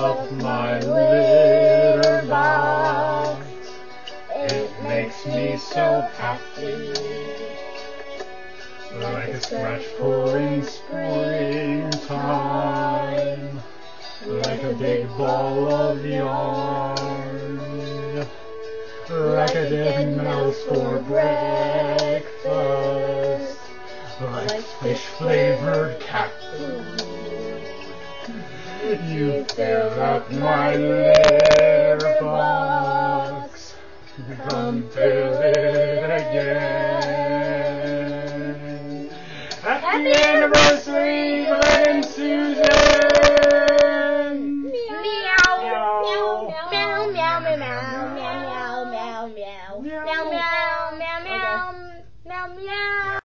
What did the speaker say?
up my litter box. It makes me so happy, like a scratch pull in springtime, like a big ball of yarn, like a dead mouse for breakfast, like fish-flavored cat food. You fill up my litter box, come fill it again. Happy anniversary, Glenn and Susan! Meow, meow, meow, meow, meow, meow, meow, meow, meow, meow, meow, meow, meow, meow, meow, meow.